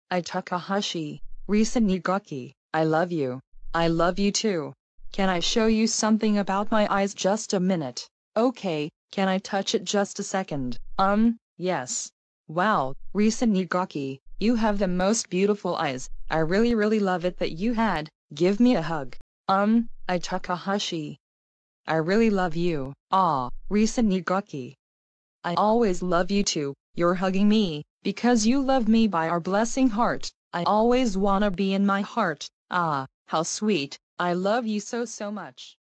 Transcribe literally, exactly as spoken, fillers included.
I Takahashi, Risa Niigaki, I love you. I love you too. Can I show you something about my eyes? Just a minute. Okay, can I touch it just a second? Um, yes. Wow, Risa Niigaki, you have the most beautiful eyes. I really really love it that you had. Give me a hug. Um, I Takahashi. I really love you. Ah, Risa Niigaki. I always love you too. You're hugging me, because you love me by our blessing heart. I always wanna be in my heart. Ah, how sweet. I love you so so much.